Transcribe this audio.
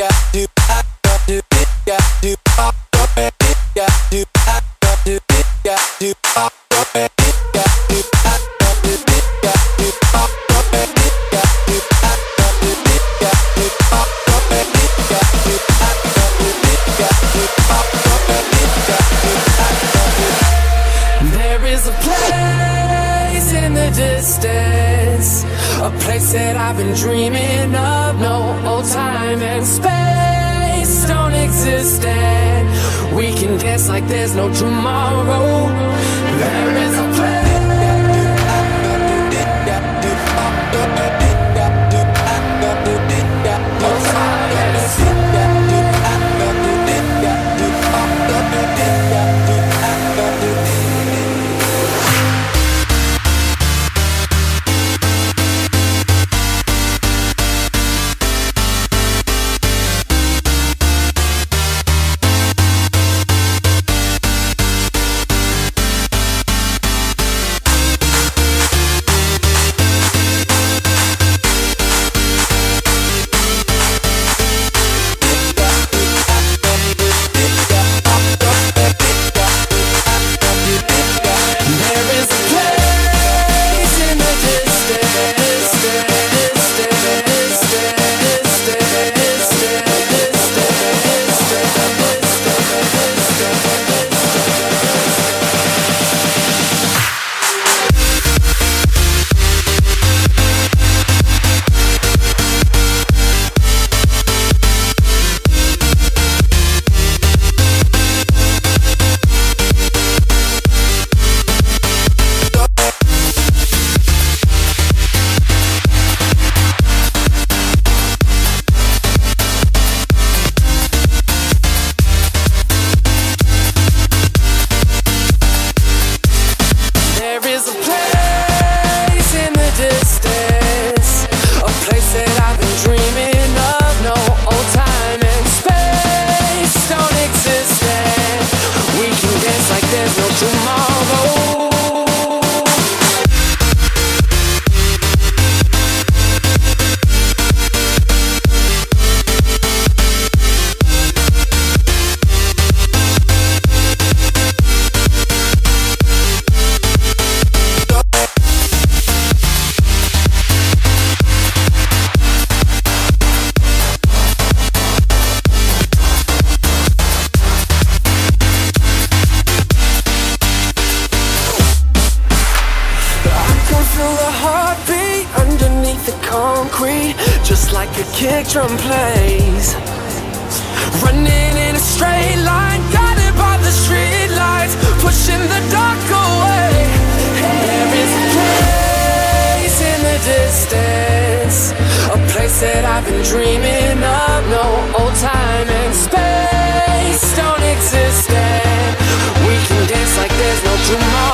Distance, a place that I've been dreaming of. No old time and space don't exist, and we can dance like there's no tomorrow. There is a place. Just like a kick drum plays, running in a straight line, guided by the street lights, pushing the dark away. There is a place in the distance, a place that I've been dreaming of. No old time and space don't exist, and we can dance like there's no tomorrow.